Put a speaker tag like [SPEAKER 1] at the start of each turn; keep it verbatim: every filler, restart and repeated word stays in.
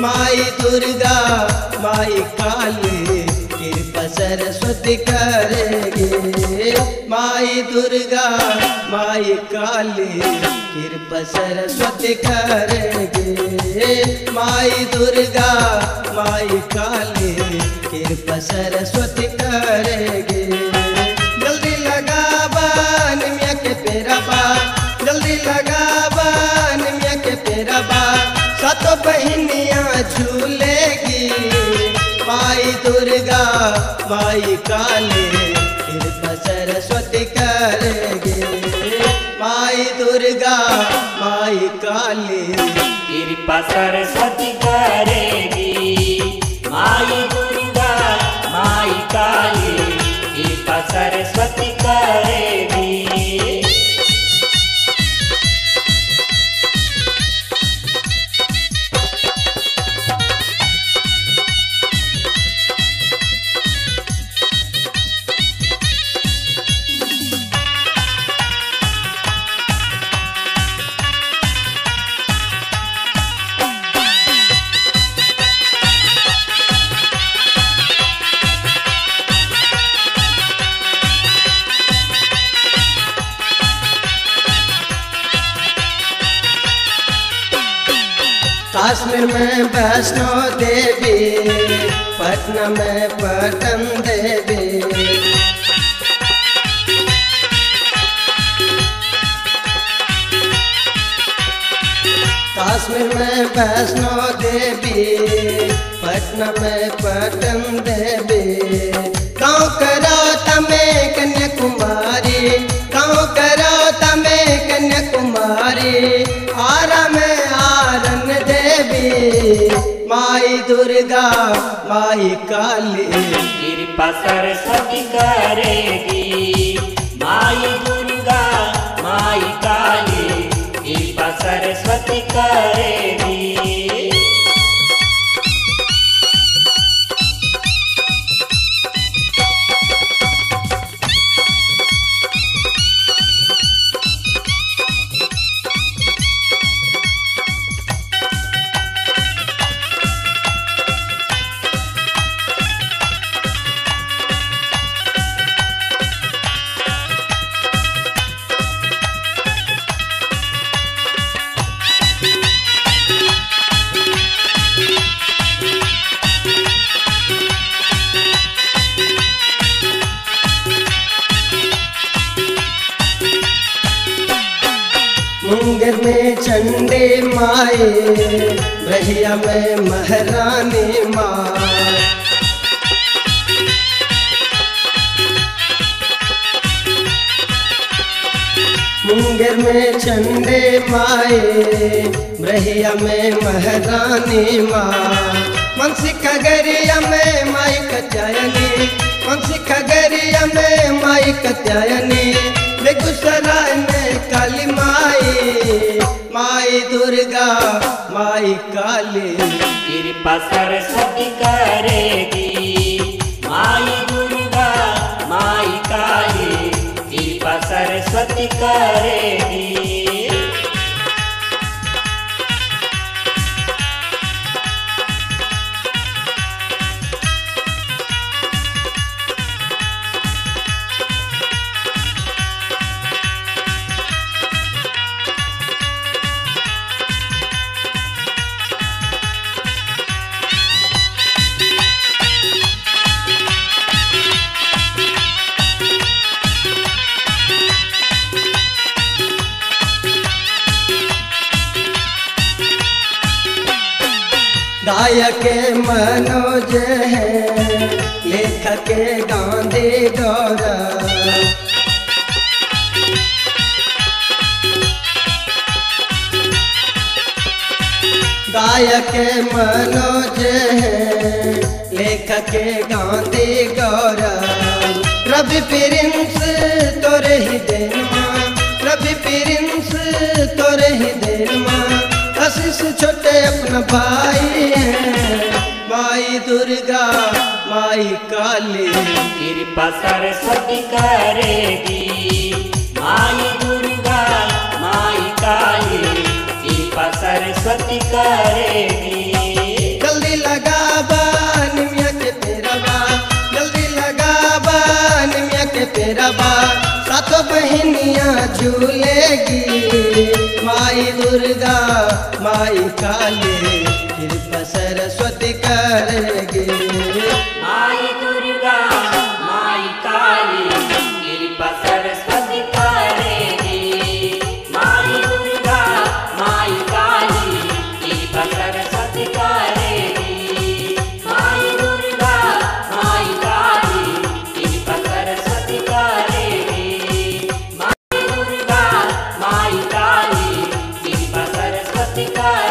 [SPEAKER 1] माई दुर्गा माई काली कृपा सरस्वती करेगी। माई दुर्गा माई काली कृपा सरस्वती करेगी। माई दुर्गा माई काली कृपा सरस्वती करेगी। जल्दी लगा बान मिया के पेरा बा, जल्दी लगा बान मिया के पेरा बा, सातों बहनियाँ झूलेगी। माई दुर्गा माई काली कृपा सरस्वती करेगी। माई दुर्गा माई काली
[SPEAKER 2] कृपा सरस्वती करेगी। माई दुर्गा माई काली कृपा सरस्वती करेगी।
[SPEAKER 1] कश्मीर में वैष्णो देवी, पटना में पटन देवी। कश्मीर में वैष्णो देवी, पटना में पटन देवी। गाँव करौता में कन्याकुमारी, गाँव करौता में कन्याकुमारी। आरा में आरन देवी। माई दुर्गा माई काली
[SPEAKER 2] कृपा सरस्वती करेगी। माई दुर्गा माई काली कृपा सरस्वती करेगी।
[SPEAKER 1] मुंगेर में चंडी माई, ब्रहिया में महारानी माँ। मुंगेर में चंडी माई, ब्रहिया में महारानी माँ। मनसी खगरिया में माई कत्यायनी, मनसी खगरिया में माई कत्यायनी। बेगूसराय में काली माई, माई दुर्गा माई काली
[SPEAKER 2] कृपा सरस्वती करेगी। माई दुर्गा माई काली कृपा सरस्वती करेगी।
[SPEAKER 1] गायक मनोज है, लेखक गांधी गौरव। गायक मनोज है, लेखक गांधी गौरव। रवि प्रिंस तोरे ही देन माँ, रवि प्रिंस तोरे ही देन माँ। आशीष छोटे अपना भाई है। माई दुर्गा माई काली
[SPEAKER 2] कृपा सरस्वती करेगी। माई दुर्गा माई काली कृपा सरस्वती करेगी।
[SPEAKER 1] झूलेगी। माई दुर्गा माई काली कृपा सरस्वती करेगी।
[SPEAKER 2] माई दुर्गा माई काली कृपा सरस्वती करेगी। माई दुर्गा माई काली कृपा सरस्वती करेगी। माई दुर्गा माई काली कृपा सरस्वती करेगी। माई दुर्गा माई काली कृपा सरस्वती करेगी।